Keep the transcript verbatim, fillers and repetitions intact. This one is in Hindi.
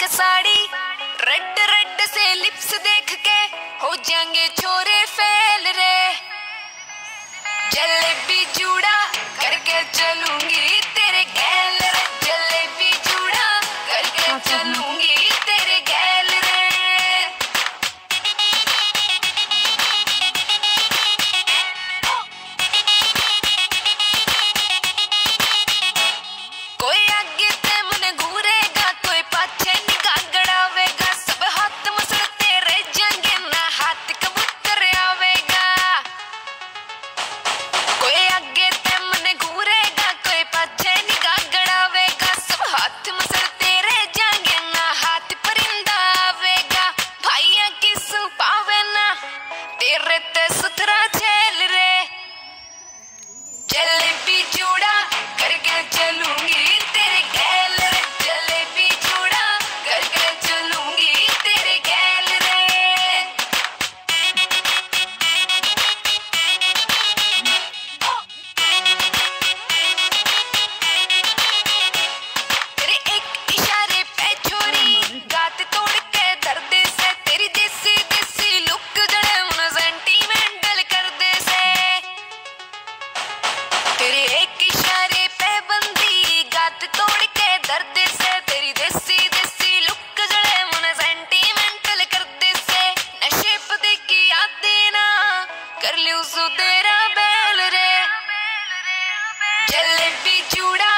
साड़ी रेड रेड से लिप्स देख के हो जाएंगे छोरे फेल रे। जलेबी जूड़ा करके चलूंगी तेरे गैल रे, जलेबी जूड़ा करके चलूंगी तेरे गैल रे। कोई आगे ते मन घूरेगा, कोई पाछे निगाह गड़ावेगा, सब हाथ मसलते रह जाएंगे ना हाथ कबूतर आवेगा। कोई आगे ते मन घूरेगा, कोई पाछे निगाह गड़ावेगा, सब हाथ मसलते रह जाएंगे ना हाथ परिंदा आवेगा। भाइया किसू पावे ना तेरे ते सुथरा झेल रे। जलेबी जूड़ा करके चलूंगी तेरे गैल रे, जलेबी जूड़ा करके चलूंगी तेरे गैल रे। तेरे एक इशारे पे छोरी गात तोड़ के दर्द से, तेरी देसी देसी लुक जड़े मन सेंटीमेंटल कर दे से। तेरे एक इशारे पे बंदी गात तोड़ के दर्द से, तेरी देसी देसी लुक जड़े मन सेंटीमेंटल कर दे से। नशे पदे की यादें ना कर लियो सो तेरा बैल रे। जलेबी चूड़ा